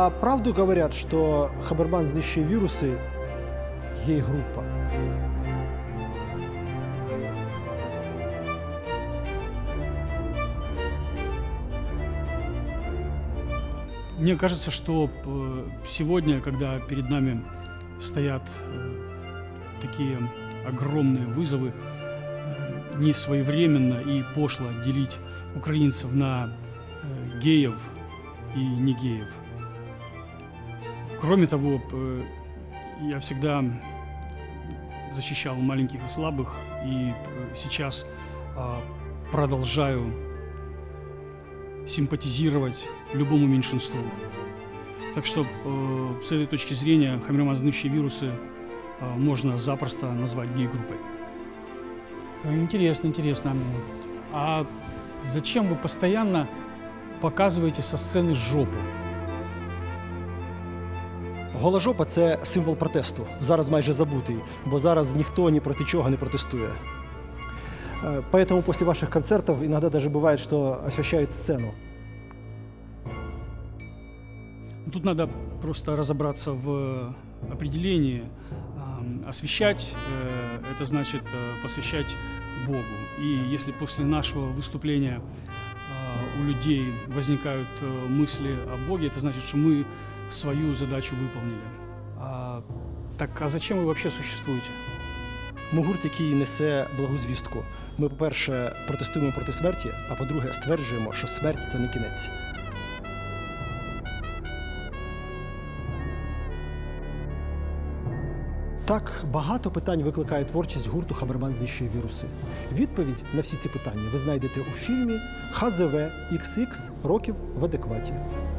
А правду говорят, что Хаберман знищує вирусы гей-группа? Мне кажется, что сегодня, когда перед нами стоят такие огромные вызовы, не своевременно и пошло делить украинцев на геев и не геев. Кроме того, я всегда защищал маленьких и слабых, и сейчас продолжаю симпатизировать любому меньшинству. Так что с этой точки зрения Хаберман знающие вирусы можно запросто назвать гей-группой. Интересно, интересно. А зачем вы постоянно показываете со сцены жопу? Гола жопа – це символ протесту, зараз майже забутий, бо зараз ніхто ні проти чого не протестує. Поэтому после ваших концертов иногда даже бывает, что освещают сцену. Тут надо просто разобраться в определении. Освещать – это значит посвящать Богу. И если после нашего выступления у людей возникают мысли о Боге, это значит, что мы свою задачу выполнили. Так, а зачем вы вообще существуете? Ми гурт, який несе благу звістку. Ми, по-перше, протестуємо проти смерті, а по-друге, стверджуємо, що смерть – це не кінець. Так, багато питань викликає творчість гурту «Хаберман знищує віруси». Відповідь на всі ці питання ви знайдете у фільмі «ХЗВ XX. Років в адекваті».